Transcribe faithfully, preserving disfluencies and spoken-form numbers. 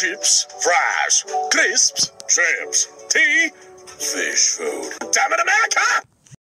chips, fries, crisps, shrimps, tea, fish food. Damn it, America!